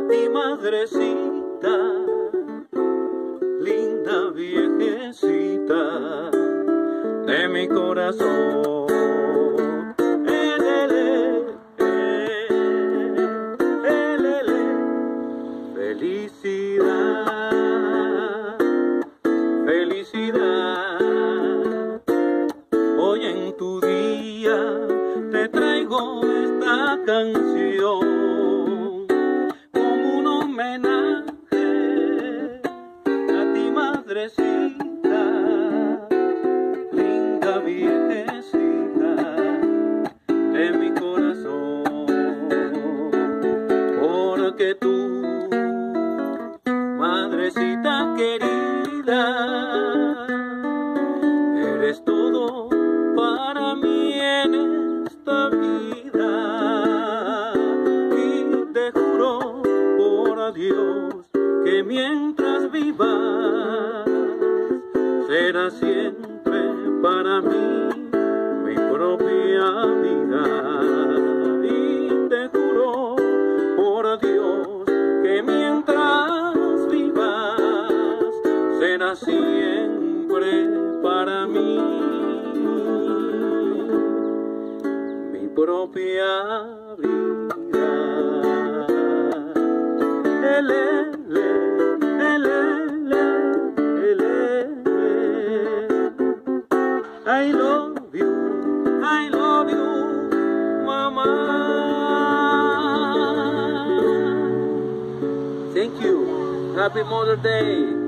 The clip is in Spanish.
ti, madrecita, linda viejecita de mi corazón. Felicidad, felicidad, hoy en tu día te traigo esta canción como un homenaje a ti, madrecita, linda viejecita de mi corazón, porque tú, madrecita querida, eres todo para mí en esta vida, y te juro por Dios que mientras vivas será siempre para mí mi propia vida, y te juro por Dios que mientras vivas será siempre para mí mi propia vida. I love you, mama. Thank you. Happy Mother's Day.